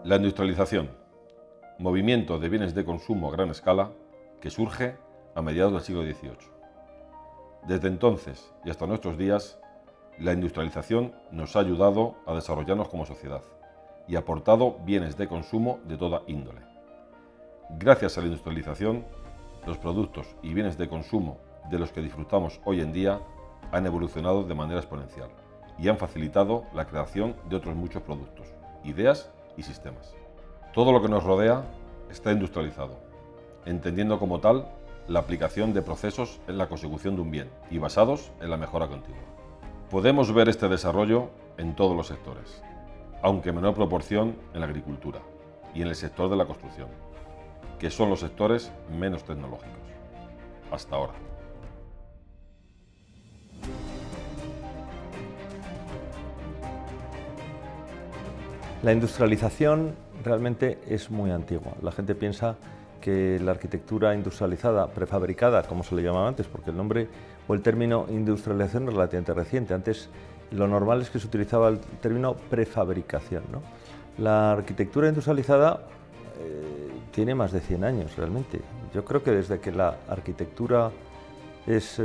La industrialización, movimiento de bienes de consumo a gran escala que surge a mediados del siglo XVIII. Desde entonces y hasta nuestros días, la industrialización nos ha ayudado a desarrollarnos como sociedad y ha aportado bienes de consumo de toda índole. Gracias a la industrialización, los productos y bienes de consumo de los que disfrutamos hoy en día han evolucionado de manera exponencial y han facilitado la creación de otros muchos productos, ideas y sistemas. Todo lo que nos rodea está industrializado, entendiendo como tal la aplicación de procesos en la consecución de un bien y basados en la mejora continua. Podemos ver este desarrollo en todos los sectores, aunque en menor proporción en la agricultura y en el sector de la construcción, que son los sectores menos tecnológicos, hasta ahora. La industrialización realmente es muy antigua. La gente piensa que la arquitectura industrializada, prefabricada, como se le llamaba antes, porque el nombre o el término industrialización es relativamente reciente. Antes lo normal es que se utilizaba el término prefabricación, ¿no? La arquitectura industrializada tiene más de 100 años realmente. Yo creo que desde que la arquitectura es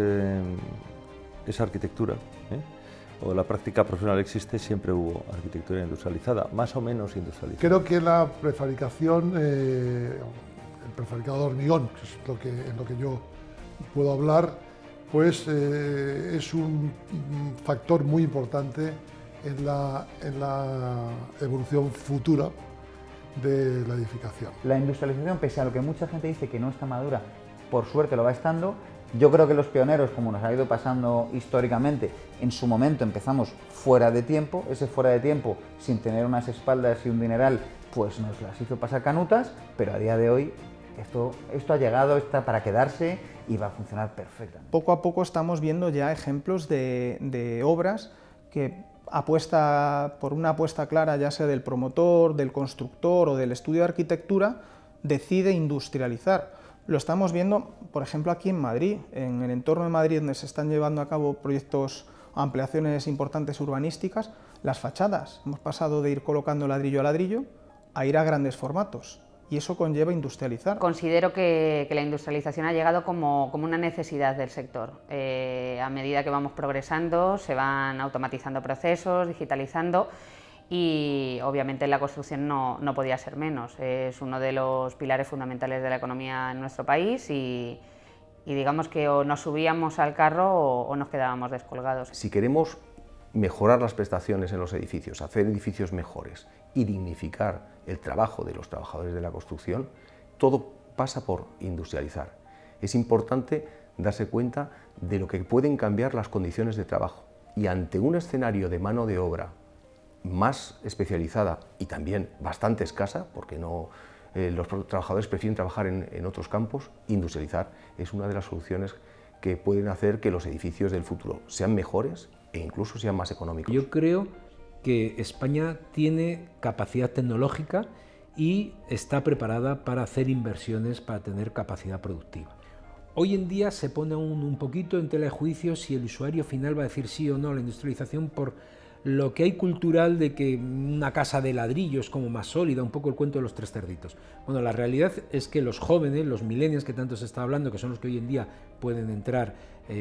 arquitectura, o la práctica profesional existe, siempre hubo arquitectura industrializada, más o menos industrializada. Creo que la prefabricación, el prefabricado de hormigón, que es en lo que yo puedo hablar, pues es un factor muy importante en la evolución futura de la edificación. La industrialización, pese a lo que mucha gente dice que no está madura, por suerte lo va estando. Yo creo que los pioneros, como nos ha ido pasando históricamente, en su momento empezamos fuera de tiempo, ese fuera de tiempo, sin tener unas espaldas y un dineral, pues nos las hizo pasar canutas, pero a día de hoy esto ha llegado, está para quedarse y va a funcionar perfectamente. Poco a poco estamos viendo ya ejemplos de obras que por una apuesta clara, ya sea del promotor, del constructor o del estudio de arquitectura, decide industrializar. Lo estamos viendo, por ejemplo, aquí en Madrid, en el entorno de Madrid, donde se están llevando a cabo proyectos, ampliaciones importantes urbanísticas, las fachadas. Hemos pasado de ir colocando ladrillo a ladrillo a ir a grandes formatos, y eso conlleva industrializar. Considero que la industrialización ha llegado como una necesidad del sector. A medida que vamos progresando, se van automatizando procesos, digitalizando, y obviamente la construcción no podía ser menos. Es uno de los pilares fundamentales de la economía en nuestro país y digamos que o nos subíamos al carro o nos quedábamos descolgados. Si queremos mejorar las prestaciones en los edificios, hacer edificios mejores y dignificar el trabajo de los trabajadores de la construcción, todo pasa por industrializar. Es importante darse cuenta de lo que pueden cambiar las condiciones de trabajo, y ante un escenario de mano de obra más especializada y también bastante escasa, porque los trabajadores prefieren trabajar en otros campos, industrializar es una de las soluciones que pueden hacer que los edificios del futuro sean mejores e incluso sean más económicos. Yo creo que España tiene capacidad tecnológica y está preparada para hacer inversiones, para tener capacidad productiva. Hoy en día se pone un poquito en tela de juicio si el usuario final va a decir sí o no a la industrialización por lo que hay cultural de que una casa de ladrillo es como más sólida, un poco el cuento de los tres cerditos. Bueno, la realidad es que los jóvenes, los millennials que tanto se está hablando, que son los que hoy en día pueden entrar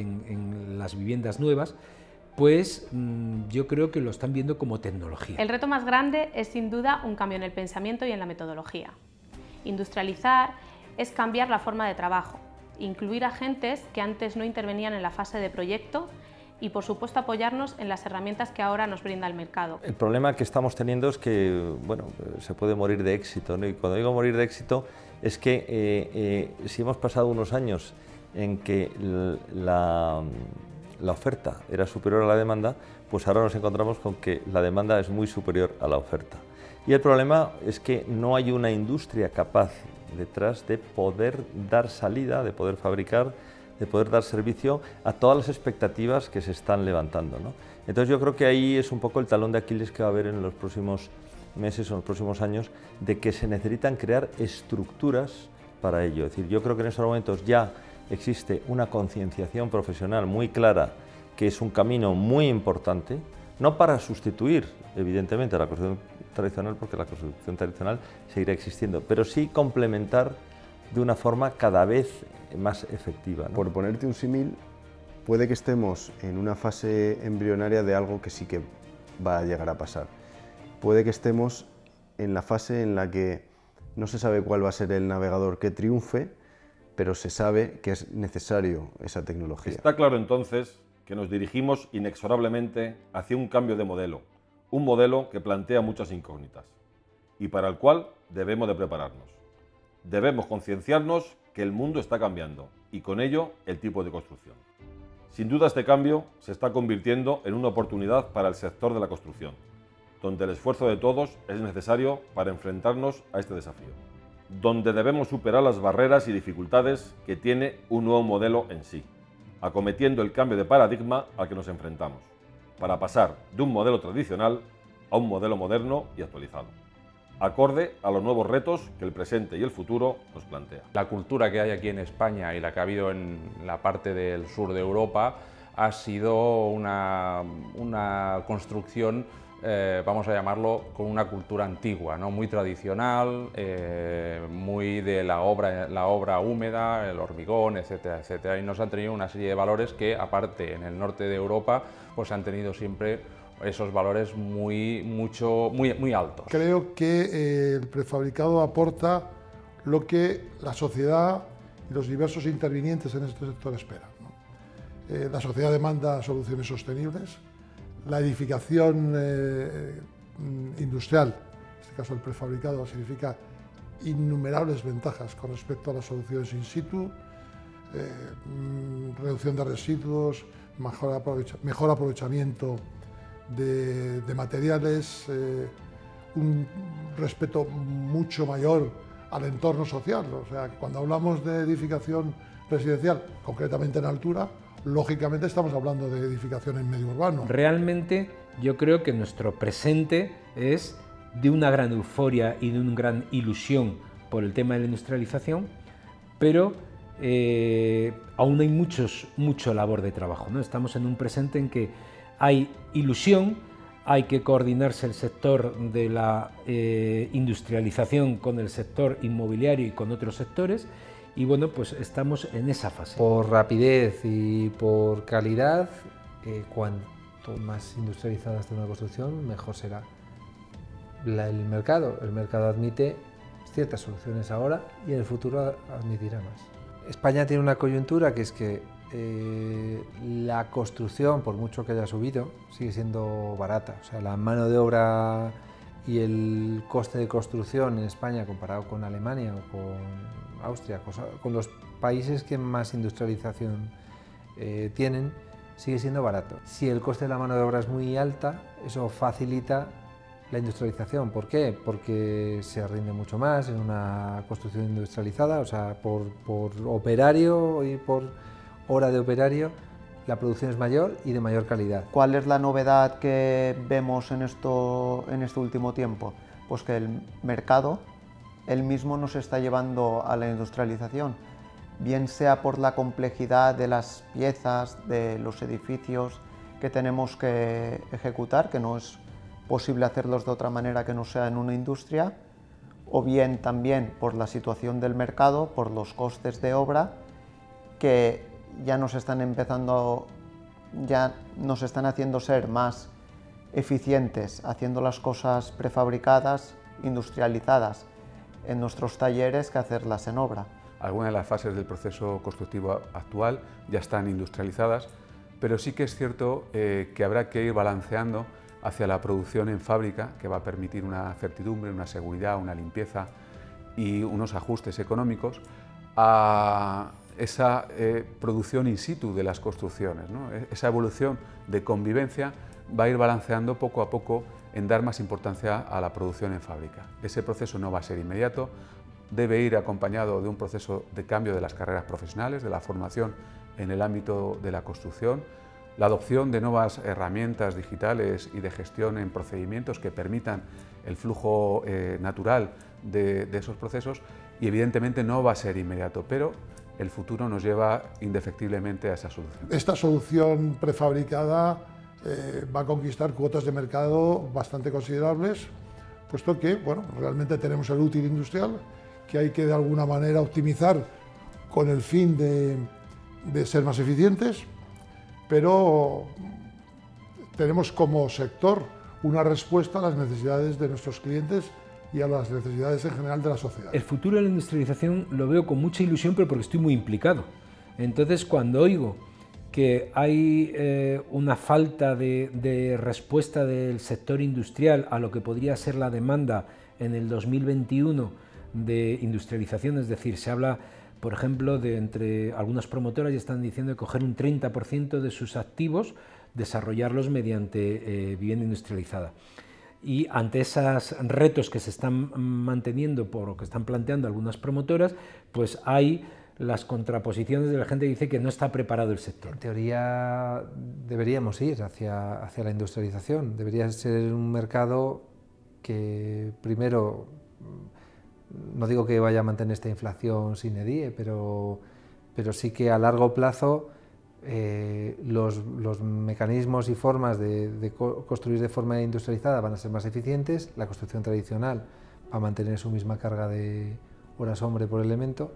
en las viviendas nuevas, pues yo creo que lo están viendo como tecnología. El reto más grande es sin duda un cambio en el pensamiento y en la metodología. Industrializar es cambiar la forma de trabajo, incluir agentes que antes no intervenían en la fase de proyecto y, por supuesto, apoyarnos en las herramientas que ahora nos brinda el mercado. El problema que estamos teniendo es que, bueno, se puede morir de éxito, ¿no? Y cuando digo morir de éxito es que si hemos pasado unos años en que la oferta era superior a la demanda, pues ahora nos encontramos con que la demanda es muy superior a la oferta. Y el problema es que no hay una industria capaz detrás de poder dar salida, de poder fabricar, de poder dar servicio a todas las expectativas que se están levantando, ¿no? Entonces yo creo que ahí es un poco el talón de Aquiles que va a haber en los próximos meses o en los próximos años, de que se necesitan crear estructuras para ello. Es decir, yo creo que en estos momentos ya existe una concienciación profesional muy clara, que es un camino muy importante no para sustituir, evidentemente, a la construcción tradicional, porque la construcción tradicional seguirá existiendo, pero sí complementar de una forma cada vez más efectiva, ¿no? Por ponerte un símil, puede que estemos en una fase embrionaria de algo que sí que va a llegar a pasar. Puede que estemos en la fase en la que no se sabe cuál va a ser el navegador que triunfe, pero se sabe que es necesario esa tecnología. Está claro entonces que nos dirigimos inexorablemente hacia un cambio de modelo, un modelo que plantea muchas incógnitas y para el cual debemos de prepararnos. Debemos concienciarnos que el mundo está cambiando y con ello el tipo de construcción. Sin duda este cambio se está convirtiendo en una oportunidad para el sector de la construcción, donde el esfuerzo de todos es necesario para enfrentarnos a este desafío, donde debemos superar las barreras y dificultades que tiene un nuevo modelo en sí, acometiendo el cambio de paradigma al que nos enfrentamos, para pasar de un modelo tradicional a un modelo moderno y actualizado, acorde a los nuevos retos que el presente y el futuro nos plantea. La cultura que hay aquí en España y la que ha habido en la parte del sur de Europa ha sido una construcción, vamos a llamarlo, con una cultura antigua, ¿no? Muy tradicional, muy de la obra húmeda, el hormigón, etcétera, etcétera. Y nos han tenido una serie de valores que, aparte, en el norte de Europa, pues han tenido siempre esos valores muy altos. Creo que el prefabricado aporta lo que la sociedad y los diversos intervinientes en este sector esperan, ¿no? La sociedad demanda soluciones sostenibles, la edificación industrial, en este caso el prefabricado, significa innumerables ventajas con respecto a las soluciones in situ, reducción de residuos, mejor aprovechamiento de materiales, un respeto mucho mayor al entorno social. O sea, cuando hablamos de edificación residencial, concretamente en altura, lógicamente estamos hablando de edificación en medio urbano. Realmente yo creo que nuestro presente es de una gran euforia y de una gran ilusión por el tema de la industrialización, pero aún hay mucho labor de trabajo, ¿no? Estamos en un presente en que hay ilusión, hay que coordinarse el sector de la industrialización con el sector inmobiliario y con otros sectores, y bueno, pues estamos en esa fase. Por rapidez y por calidad, cuanto más industrializada esté una construcción, mejor será. El mercado admite ciertas soluciones ahora y en el futuro admitirá más. España tiene una coyuntura que es que la construcción, por mucho que haya subido, sigue siendo barata. O sea, la mano de obra y el coste de construcción en España comparado con Alemania o con Austria, con los países que más industrialización tienen, sigue siendo barato. Si el coste de la mano de obra es muy alta, eso facilita la industrialización. ¿Por qué? Porque se rinde mucho más en una construcción industrializada, o sea, por operario y por hora de operario, la producción es mayor y de mayor calidad. ¿Cuál es la novedad que vemos en este último tiempo? Pues que el mercado, él mismo nos está llevando a la industrialización, bien sea por la complejidad de las piezas, de los edificios que tenemos que ejecutar, que no es posible hacerlos de otra manera que no sea en una industria, o bien también por la situación del mercado, por los costes de obra, que ya nos están haciendo ser más eficientes, haciendo las cosas prefabricadas, industrializadas en nuestros talleres que hacerlas en obra. Algunas de las fases del proceso constructivo actual ya están industrializadas, pero sí que es cierto que habrá que ir balanceando hacia la producción en fábrica, que va a permitir una certidumbre, una seguridad, una limpieza y unos ajustes económicos a esa producción in situ de las construcciones, ¿no? Esa evolución de convivencia va a ir balanceando poco a poco en dar más importancia a la producción en fábrica. Ese proceso no va a ser inmediato, debe ir acompañado de un proceso de cambio de las carreras profesionales, de la formación en el ámbito de la construcción, la adopción de nuevas herramientas digitales y de gestión en procedimientos que permitan el flujo natural de esos procesos, y evidentemente no va a ser inmediato, pero el futuro nos lleva indefectiblemente a esa solución. Esta solución prefabricada va a conquistar cuotas de mercado bastante considerables, puesto que, bueno, realmente tenemos el útil industrial, que hay que de alguna manera optimizar con el fin de ser más eficientes, pero tenemos como sector una respuesta a las necesidades de nuestros clientes y a las necesidades en general de la sociedad. El futuro de la industrialización lo veo con mucha ilusión, pero porque estoy muy implicado. Entonces, cuando oigo que hay una falta de respuesta del sector industrial a lo que podría ser la demanda en el 2021 de industrialización, es decir, se habla, por ejemplo, de entre algunas promotoras ya están diciendo de coger un 30% de sus activos, desarrollarlos mediante vivienda industrializada. Y ante esos retos que se están manteniendo por lo que están planteando algunas promotoras, pues hay las contraposiciones de la gente que dice que no está preparado el sector. En teoría deberíamos ir hacia la industrialización, debería ser un mercado que primero, no digo que vaya a mantener esta inflación sin edie, pero sí que a largo plazo los mecanismos y formas de construir de forma industrializada van a ser más eficientes, la construcción tradicional va a mantener su misma carga de horas hombre por elemento,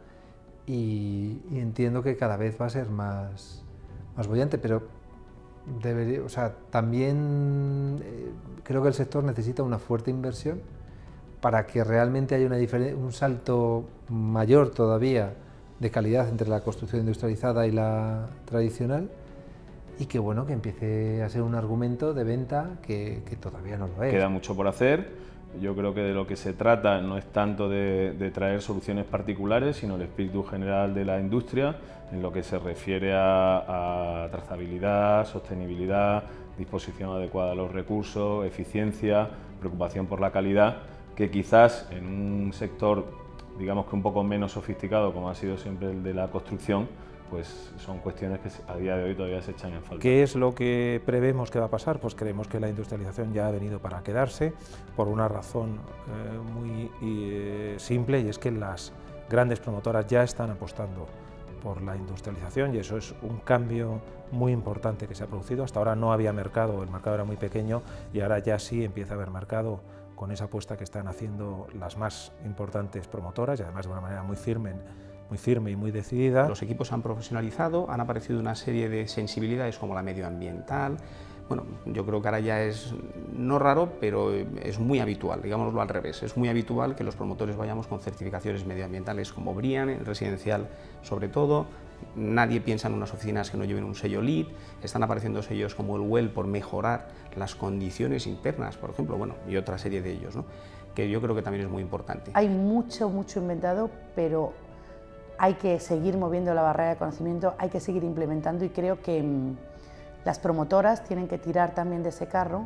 y entiendo que cada vez va a ser más boyante, pero debería, o sea, también creo que el sector necesita una fuerte inversión para que realmente haya un salto mayor todavía de calidad entre la construcción industrializada y la tradicional, y que bueno, que empiece a ser un argumento de venta que todavía no lo es. Queda mucho por hacer. Yo creo que de lo que se trata no es tanto de traer soluciones particulares, sino el espíritu general de la industria en lo que se refiere a trazabilidad, sostenibilidad, disposición adecuada de los recursos, eficiencia, preocupación por la calidad, que quizás en un sector, digamos que un poco menos sofisticado, como ha sido siempre el de la construcción, pues son cuestiones que a día de hoy todavía se echan en falta. ¿Qué es lo que prevemos que va a pasar? Pues creemos que la industrialización ya ha venido para quedarse por una razón muy simple, y es que las grandes promotoras ya están apostando por la industrialización, y eso es un cambio muy importante que se ha producido. Hasta ahora no había mercado, el mercado era muy pequeño, y ahora ya sí empieza a haber mercado con esa apuesta que están haciendo las más importantes promotoras, y además de una manera muy firme y muy decidida. Los equipos han profesionalizado, han aparecido una serie de sensibilidades como la medioambiental. Bueno, yo creo que ahora ya es no raro, pero es muy habitual, digámoslo al revés. Es muy habitual que los promotores vayamos con certificaciones medioambientales como BREEAM, el residencial sobre todo. Nadie piensa en unas oficinas que no lleven un sello LEED. Están apareciendo sellos como el WELL por mejorar las condiciones internas, por ejemplo, bueno, y otra serie de ellos, ¿no? Que yo creo que también es muy importante. Hay mucho inventado, pero hay que seguir moviendo la barrera de conocimiento, hay que seguir implementando, y creo que las promotoras tienen que tirar también de ese carro,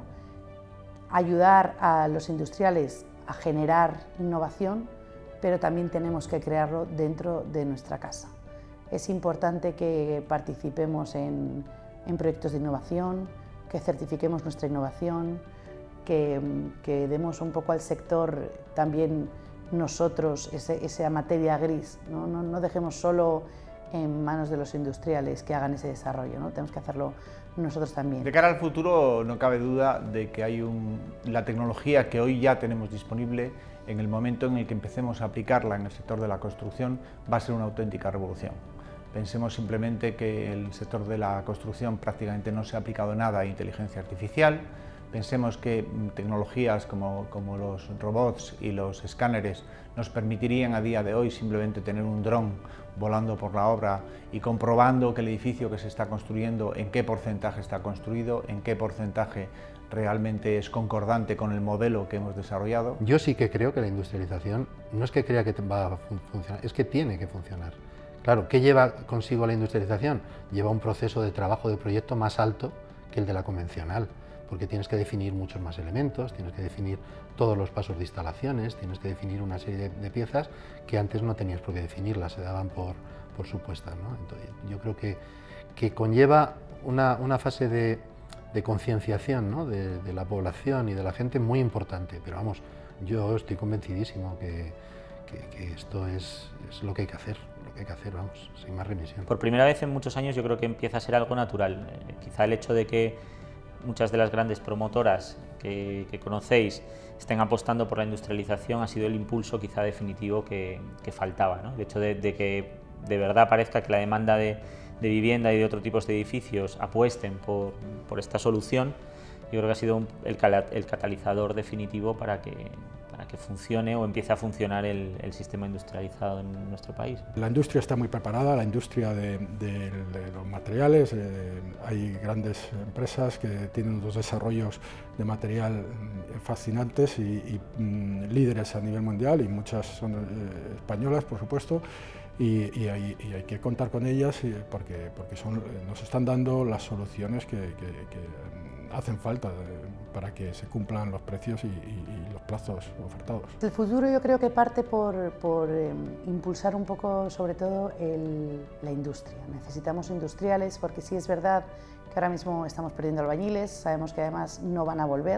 ayudar a los industriales a generar innovación, pero también tenemos que crearlo dentro de nuestra casa. Es importante que participemos en proyectos de innovación, que certifiquemos nuestra innovación, que demos un poco al sector también nosotros esa materia gris, no dejemos solo en manos de los industriales que hagan ese desarrollo, ¿no? Tenemos que hacerlo nosotros también. De cara al futuro no cabe duda de que hay la tecnología que hoy ya tenemos disponible, en el momento en el que empecemos a aplicarla en el sector de la construcción, va a ser una auténtica revolución. Pensemos simplemente que el sector de la construcción prácticamente no se ha aplicado nada a inteligencia artificial. Pensemos que tecnologías como los robots y los escáneres nos permitirían a día de hoy simplemente tener un dron volando por la obra y comprobando que el edificio que se está construyendo, en qué porcentaje está construido, en qué porcentaje realmente es concordante con el modelo que hemos desarrollado. Yo sí que creo que la industrialización no es que crea que va a funcionar, es que tiene que funcionar. Claro, ¿qué lleva consigo la industrialización? Lleva un proceso de trabajo de proyecto más alto que el de la convencional, porque tienes que definir muchos más elementos, tienes que definir todos los pasos de instalaciones, tienes que definir una serie de piezas que antes no tenías por qué definirlas, se daban por supuestas, ¿no? Entonces, yo creo que conlleva una fase de concienciación, ¿no? de la población y de la gente muy importante, pero vamos, yo estoy convencidísimo que esto es lo que hay que hacer. Vamos, sin más remisión. Por primera vez en muchos años yo creo que empieza a ser algo natural. Quizá el hecho de que muchas de las grandes promotoras que conocéis estén apostando por la industrialización ha sido el impulso quizá definitivo que faltaba, ¿no? El hecho de que de verdad parezca que la demanda de vivienda y de otros tipos de edificios apuesten por esta solución, yo creo que ha sido el catalizador definitivo para que funcione o empiece a funcionar el sistema industrializado en nuestro país. La industria está muy preparada, la industria de los materiales, hay grandes empresas que tienen unos desarrollos de material fascinantes y líderes a nivel mundial, y muchas son españolas, por supuesto, y hay que contar con ellas porque nos están dando las soluciones que hacen falta para que se cumplan los precios y los plazos ofertados. El futuro yo creo que parte por impulsar un poco sobre todo la industria. Necesitamos industriales porque sí es verdad que ahora mismo estamos perdiendo albañiles, sabemos que además no van a volver,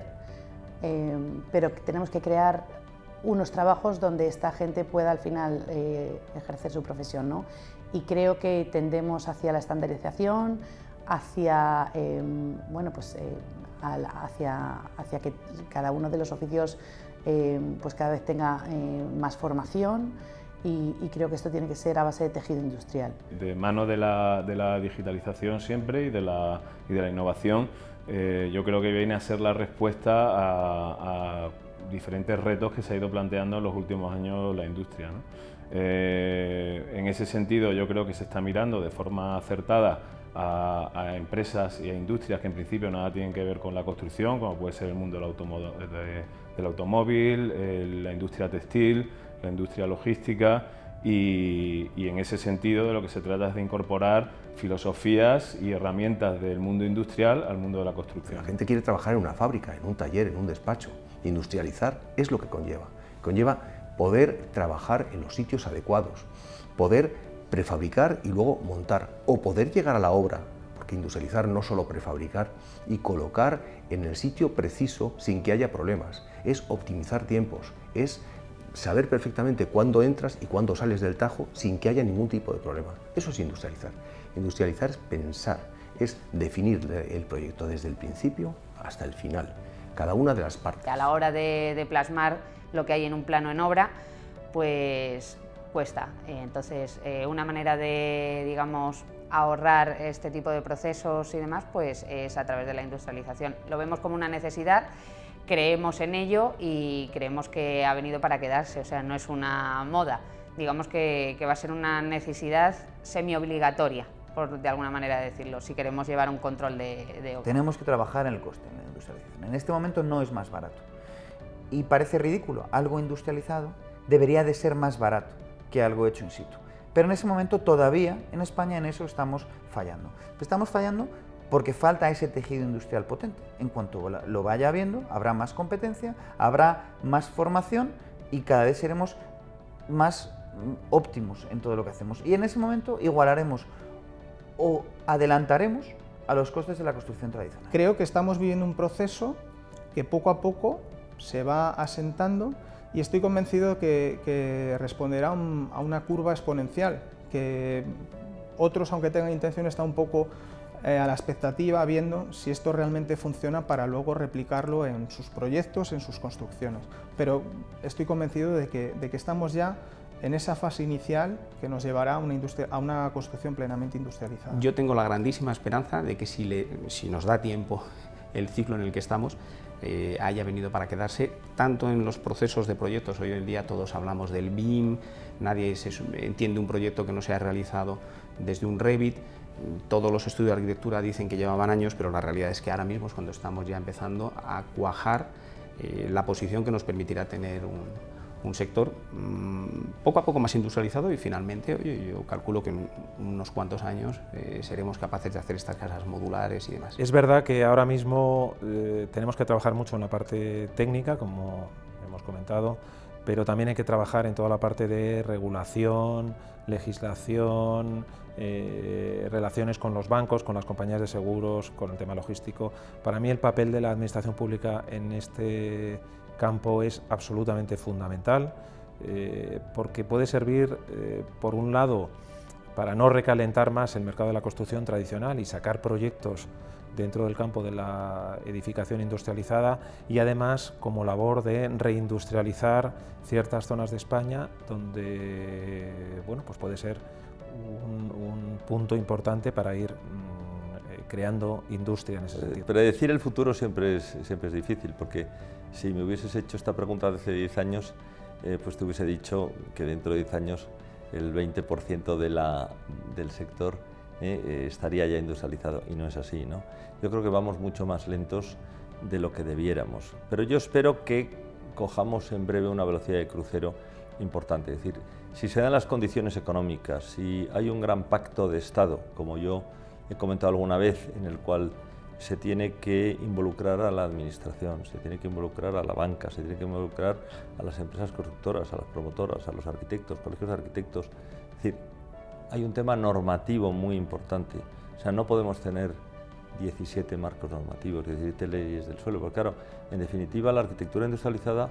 pero tenemos que crear unos trabajos donde esta gente pueda al final ejercer su profesión, ¿no? Y creo que tendemos hacia la estandarización, hacia, bueno, pues, hacia que cada uno de los oficios pues cada vez tenga más formación, y creo que esto tiene que ser a base de tejido industrial. De mano de la digitalización siempre y de la innovación, yo creo que viene a ser la respuesta a diferentes retos que se ha ido planteando en los últimos años la industria, ¿no? En ese sentido yo creo que se está mirando de forma acertada a empresas y a industrias que en principio nada tienen que ver con la construcción, como puede ser el mundo del automóvil, la industria textil, la industria logística, y en ese sentido de lo que se trata es de incorporar filosofías y herramientas del mundo industrial al mundo de la construcción. La gente quiere trabajar en una fábrica, en un taller, en un despacho. Industrializar es lo que conlleva. Conlleva poder trabajar en los sitios adecuados, poder prefabricar y luego montar, o poder llegar a la obra, porque industrializar no solo prefabricar, y colocar en el sitio preciso sin que haya problemas. Es optimizar tiempos, es saber perfectamente cuándo entras y cuándo sales del tajo sin que haya ningún tipo de problema. Eso es industrializar. Industrializar es pensar, es definir el proyecto desde el principio hasta el final, cada una de las partes. A la hora de plasmar lo que hay en un plano en obra, pues cuesta. Entonces, una manera de, digamos, ahorrar este tipo de procesos y demás, pues es a través de la industrialización. Lo vemos como una necesidad, creemos en ello y creemos que ha venido para quedarse, o sea, no es una moda, digamos que va a ser una necesidad semi-obligatoria, por de alguna manera decirlo, si queremos llevar un control de obra. Tenemos que trabajar en el coste en la industrialización. En este momento no es más barato. Y parece ridículo, algo industrializado debería de ser más barato que algo hecho in situ. Pero en ese momento todavía en España en eso estamos fallando. Estamos fallando porque falta ese tejido industrial potente. En cuanto lo vaya habiendo, habrá más competencia, habrá más formación y cada vez seremos más óptimos en todo lo que hacemos. Y en ese momento igualaremos o adelantaremos a los costes de la construcción tradicional. Creo que estamos viviendo un proceso que poco a poco se va asentando, y estoy convencido que responderá a una curva exponencial, que otros, aunque tengan intención, están un poco a la expectativa, viendo si esto realmente funciona para luego replicarlo en sus proyectos, en sus construcciones. Pero estoy convencido de que estamos ya en esa fase inicial que nos llevará a una construcción plenamente industrializada. Yo tengo la grandísima esperanza de que si nos da tiempo el ciclo en el que estamos, haya venido para quedarse, tanto en los procesos de proyectos. Hoy en día todos hablamos del BIM, nadie entiende un proyecto que no se ha realizado desde un Revit. Todos los estudios de arquitectura dicen que llevaban años, pero la realidad es que ahora mismo es cuando estamos ya empezando a cuajar la posición que nos permitirá tener un sector poco a poco más industrializado, y finalmente yo calculo que en unos cuantos años seremos capaces de hacer estas casas modulares y demás. Es verdad que ahora mismo tenemos que trabajar mucho en la parte técnica, como hemos comentado, pero también hay que trabajar en toda la parte de regulación, legislación, relaciones con los bancos, con las compañías de seguros, con el tema logístico. Para mí el papel de la administración pública en este campo es absolutamente fundamental, porque puede servir, por un lado, para no recalentar más el mercado de la construcción tradicional y sacar proyectos dentro del campo de la edificación industrializada y además como labor de reindustrializar ciertas zonas de España donde bueno, pues puede ser un punto importante para ir creando industria en ese sentido. Predecir el futuro siempre es difícil, porque si me hubieses hecho esta pregunta hace 10 años, pues te hubiese dicho que dentro de 10 años el 20% del sector estaría ya industrializado, y no es así, ¿no? Yo creo que vamos mucho más lentos de lo que debiéramos, pero yo espero que cojamos en breve una velocidad de crucero importante. Es decir, si se dan las condiciones económicas, si hay un gran pacto de Estado, como yo he comentado alguna vez, en el cual se tiene que involucrar a la administración, se tiene que involucrar a la banca, se tiene que involucrar a las empresas constructoras, a las promotoras, a los arquitectos, colegios de arquitectos. Es decir, hay un tema normativo muy importante. O sea, no podemos tener 17 marcos normativos, 17 leyes del suelo, porque claro, en definitiva la arquitectura industrializada,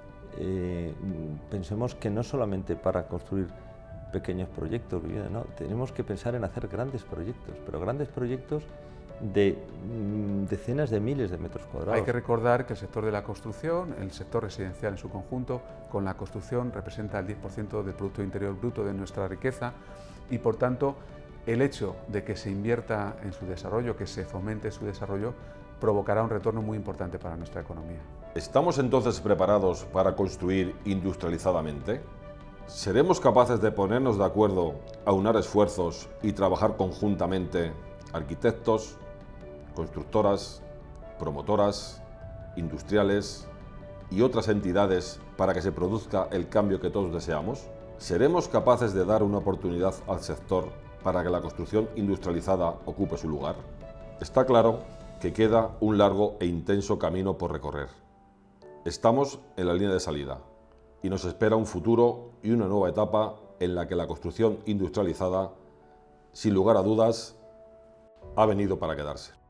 pensemos que no solamente para construir pequeños proyectos, no, tenemos que pensar en hacer grandes proyectos, pero grandes proyectos de decenas de miles de metros cuadrados. Hay que recordar que el sector de la construcción, el sector residencial en su conjunto, con la construcción representa el 10% del Producto Interior Bruto de nuestra riqueza y por tanto el hecho de que se invierta en su desarrollo, que se fomente su desarrollo, provocará un retorno muy importante para nuestra economía. ¿Estamos entonces preparados para construir industrializadamente? ¿Seremos capaces de ponernos de acuerdo, aunar esfuerzos y trabajar conjuntamente arquitectos, constructoras, promotoras, industriales y otras entidades para que se produzca el cambio que todos deseamos? ¿Seremos capaces de dar una oportunidad al sector para que la construcción industrializada ocupe su lugar? Está claro que queda un largo e intenso camino por recorrer. Estamos en la línea de salida y nos espera un futuro y una nueva etapa en la que la construcción industrializada, sin lugar a dudas, ha venido para quedarse.